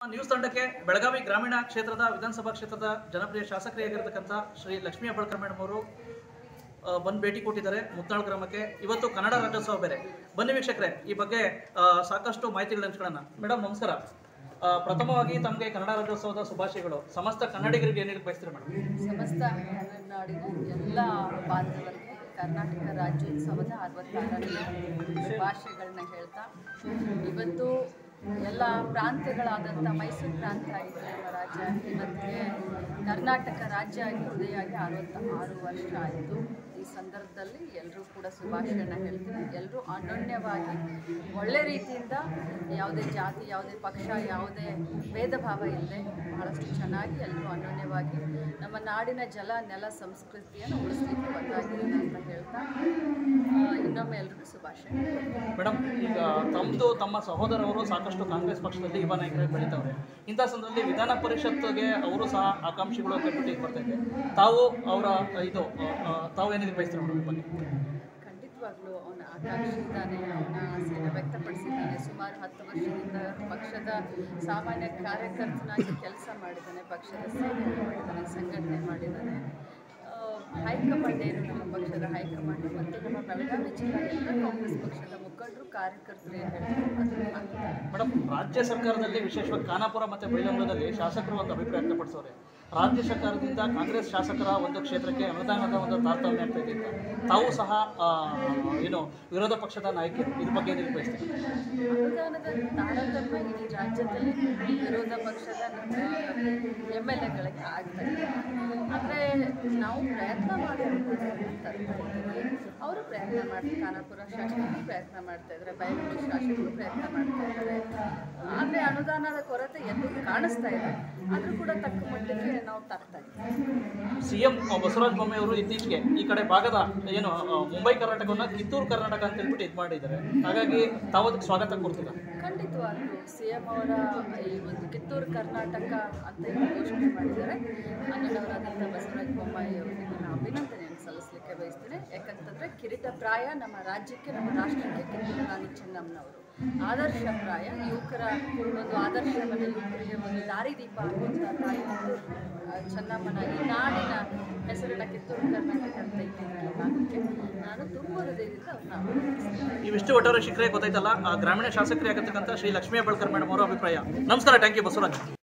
News ತಂಡಕ್ಕೆ ಬೆಳಗಾವಿ ಗ್ರಾಮೀಣ ಕ್ಷೇತ್ರದ ವಿಧಾನಸಭಾ ಕ್ಷೇತ್ರದ ಜನಪ್ರಿಯ ಶಾಸಕರಾಗಿರತಕ್ಕಂತ ಶ್ರೀ ಲಕ್ಷ್ಮೀ ಹೆಬ್ಬಾಳ್ಕರ್ ಮೇಡಮ್ ಅವರು ಬಂದು ಭೇಟಿ ಕೊಟ್ಟಿದ್ದಾರೆ ಮುತ್ನಾಳ್ ಗ್ರಾಮಕ್ಕೆ. ಇವತ್ತು ಕನ್ನಡ ರಾಜ್ಯೋತ್ಸವ ಬೇರೆ. ಬನ್ನಿ ವೀಕ್ಷಕರೇ, ಈ ಬಗ್ಗೆ ಸಾಕಷ್ಟು ಮಾಹಿತಿಗಳನ್ನು ಹಂಚ್ಕೊಳ್ಳೋಣ. ಮೇಡಮ್ ನಮಸ್ಕಾರ. ಪ್ರಥಮವಾಗಿ ತಮಗೆ ಕನ್ನಡ ರಾಜ್ಯೋತ್ಸವದ ಶುಭಾಶಯಗಳು. ಸಮಸ್ತ ಕನ್ನಡಿಗರಿಗೆ ಏನು ಬಯಸ್ತೀರಿ ಮೇಡಮ್? ಸಮಸ್ತ ಕನ್ನಡಿಗರ ಎಲ್ಲ ಬಾಂಧವರಿಗೆ ಕರ್ನಾಟಕ ರಾಜ್ಯೋತ್ಸವದ 66ನೇ ಶುಭಾಶಯಗಳನ್ನ ಹೇಳ್ತಾ, ಇವತ್ತು ಎಲ್ಲ ಪ್ರಾಂತ್ಯಗಳಾದಂಥ ಮೈಸೂರು ಪ್ರಾಂತ ಆಯಿತು ನಮ್ಮ ರಾಜ್ಯ. ಇವತ್ತಿಗೆ ಕರ್ನಾಟಕ ರಾಜ್ಯ ಆಗಿ ಉದಯ ಆಗಿ 66 ವರ್ಷ ಆಯಿತು. ಈ ಸಂದರ್ಭದಲ್ಲಿ ಎಲ್ಲರೂ ಕೂಡ ಶುಭಾಶಯನ ಹೇಳ್ತೀನಿ. ಎಲ್ಲರೂ ಅನನ್ಯವಾಗಿ ಒಳ್ಳೆ ರೀತಿಯಿಂದ ಯಾವುದೇ ಜಾತಿ, ಯಾವುದೇ ಪಕ್ಷ, ಯಾವುದೇ ಭೇದ ಭಾವ ಇಲ್ಲದೆ ಬಹಳಷ್ಟು ಚೆನ್ನಾಗಿ ಎಲ್ಲರೂ ಅನನ್ಯವಾಗಿ ನಮ್ಮ ನಾಡಿನ ಜಲ ನೆಲ ಸಂಸ್ಕೃತಿಯನ್ನು ಉಳಿಸ್ಲಿಕ್ಕೆ ಒಂದಾಗಿರೋಣ ಅಂತ ಹೇಳ್ತಾ ಇನ್ನೊಮ್ಮೆ ಎಲ್ಲರಿಗೂ ಶುಭಾಶಯ. ಮೇಡಮ್, ಈಗ ತಮ್ಮ ಸಹೋದರವರು ಸಾಕಷ್ಟು ಕಾಂಗ್ರೆಸ್ ಪಕ್ಷದಲ್ಲಿ ಯುವ ನಾಯಕರಾಗಿ ಬೆಳೀತವ್ರೆ. ಇಂಥ ಸಂದರ್ಭದಲ್ಲಿ ವಿಧಾನ ಪರಿಷತ್ಗೆ ಅವರು ಸಹ ಆಕಾಂಕ್ಷಿಗಳು ಕಟ್ಟುಟಿಗೆ ಬರ್ತಾ ಇದೆ. ತಾವು ಏನಿದೆ ಬಯಸ್ತಾರೆ ಮೇಡಮ್ ಬಗ್ಗೆ? ಖಂಡಿತವಾಗ್ಲೂ ಅವನ ಆಕಾಂಕ್ಷಿ ಇದ್ದಾನೆ, ಅವನ ಆಸೆಯನ್ನು ವ್ಯಕ್ತಪಡಿಸಿದ್ದಾನೆ. ಸುಮಾರು 10 ವರ್ಷದಿಂದ ಪಕ್ಷದ ಸಾಮಾನ್ಯ ಕಾರ್ಯಕರ್ತನಾಗಿ ಕೆಲಸ ಮಾಡಿದ್ದಾನೆ, ಪಕ್ಷದ ಸೇವೆ ಮಾಡಿದ್ದಾನೆ, ಸಂಘಟನೆ ಮಾಡಿದ್ದಾನೆ. ಹೈಕಮಾಂಡ್ ಏನು ನಮ್ಮ ಪಕ್ಷದ ಹೈಕಮಾಂಡ್ ಮತ್ತು ನಮ್ಮ ಬೆಳಗಾವಿ ಜಿಲ್ಲೆಯಲ್ಲಿ ಕಾಂಗ್ರೆಸ್ ಪಕ್ಷದ ಮುಖಂಡರು ಕಾರ್ಯಕರ್ತರು ಏನು ಹೇಳ್ತಾರೆ. ಮೇಡಮ್, ರಾಜ್ಯ ಸರ್ಕಾರದಲ್ಲಿ ವಿಶೇಷವಾಗಿ ಖಾನಾಪುರ ಮತ್ತು ಬೈಲಹೊಂಗಲದಲ್ಲಿ ಶಾಸಕರು ಒಂದು ಅಭಿಪ್ರಾಯ ವ್ಯಕ್ತಪಡಿಸೋರೆ. ರಾಜ್ಯ ಸರ್ಕಾರದಿಂದ ಕಾಂಗ್ರೆಸ್ ಶಾಸಕರ ಒಂದು ಕ್ಷೇತ್ರಕ್ಕೆ ಅನುದಾನದ ಒಂದು ತಾರತಮ್ಯ ಆಗ್ತಾ ಇದೆ ಅಂತ. ತಾವು ಸಹ ವಿರೋಧ ಪಕ್ಷದ ನಾಯಕರು, ಇದ್ರ ಬಗ್ಗೆ ಏನು ಬಯಸ್ತೀವಿ? ಅನುದಾನದ ತಾರತಮ್ಯ ಇಡೀ ರಾಜ್ಯದಲ್ಲಿ ವಿರೋಧ ಪಕ್ಷದ MLAಗಳಿಗೆ ಆಗ್ತಾ ಇದೆ. ಆದರೆ ನಾವು ಪ್ರಯತ್ನ ಮಾಡಿ ಅವರು ಪ್ರಯತ್ನ ಮಾಡ್ತಾರೆ. ಖಾನಾಪುರ ಶಾಸಕರು ಪ್ರಯತ್ನ ಮಾಡ್ತಾ ಇದ್ದಾರೆ, ಬೈಲಹೊಂಗಲ ಶಾಸಕರು ಪ್ರಯತ್ನ ಮಾಡ್ತಾ ಇದ್ದಾರೆ. ಆದರೆ ಅನುದಾನದ ಕೊರತೆ ಎಲ್ಲೂ ಕಾಣಿಸ್ತಾ ಇದೆ. ಆದರೂ ಕೂಡ ತಕ್ಕ ಮಟ್ಟಿಗೆ ನಾವು ತರ್ತಾ ಇದ್ದೀವಿ. CM ಬಸವರಾಜ ಬೊಮ್ಮಾಯಿ ಅವರು ಇತ್ತೀಚೆಗೆ ಈ ಕಡೆ ಭಾಗದ ಮುಂಬೈ ಕರ್ನಾಟಕವನ್ನು ಕಿತ್ತೂರು ಕರ್ನಾಟಕ ಅಂತ ಹೇಳ್ಬಿಟ್ಟು ಇದು ಮಾಡಿದ್ದಾರೆ. ಹಾಗಾಗಿ ತಾವು ಅದಕ್ಕೆ ಸ್ವಾಗತ ಕೊಡ್ತೀರಾ? ಖಂಡಿತವಾಗ್ಲೂ CM ಅವರ ಈ ಒಂದು ಕಿತ್ತೂರು ಕರ್ನಾಟಕ ಅಂತ ಘೋಷಣೆ ಮಾಡಿದ್ದಾರೆ. ಅನ್ನದವರಾದಂಥ ಬಸವರಾಜ ಬೊಮ್ಮಾಯಿ ಅವರಿಗೆ ನಾನು ಅಭಿನಂದನೆಯನ್ನು ಸಲ್ಲಿಸಲಿಕ್ಕೆ ಬಯಸ್ತೇನೆ. ಯಾಕಂತಂದರೆ ಕಿರೀಟಪ್ರಾಯ ನಮ್ಮ ರಾಜ್ಯಕ್ಕೆ, ನಮ್ಮ ರಾಷ್ಟ್ರಕ್ಕೆ ಕಿತ್ತೂರು ರಾಣಿ ಚೆನ್ನಮ್ಮನವರು ಆದರ್ಶಪ್ರಾಯ. ಯುವಕರ ಒಂದು ಆದರ್ಶವನ್ನು, ಯುವಕರಿಗೆ ಒಂದು ದಾರಿದೀಪ ಆಗುವಂಥ ತಾಯಿ ಚೆನ್ನಮ್ಮನ ಈ ನಾಡಿನ ಹೆಸರಿನ ಕಿತ್ತೂರು ಕರ್ನಾಟಕ ಅಂತ ಇಟ್ಟಿದ್ದಕ್ಕೆ ನಾನು ತುಂಬ ಹೃದಯದಿಂದ ಅವ್ರನ್ನ ಅಭಿನಂದಿಸ್ತೇನೆ. ಇವಿಷ್ಟು ಒಟ್ಟಾರೆ ಶಿಖರೇ ಗೊತ್ತಾಯ್ತಲ್ಲ ಗ್ರಾಮೀಣ ಶಾಸಕರೇ ಆಗತಕ್ಕಂಥ ಶ್ರೀ ಲಕ್ಷ್ಮೀ ಹೆಬ್ಬಾಳ್ಕರ್ ಮೇಡಮ್ ಅವರ ಅಭಿಪ್ರಾಯ. ನಮಸ್ಕಾರ. Thank you Basavaraj.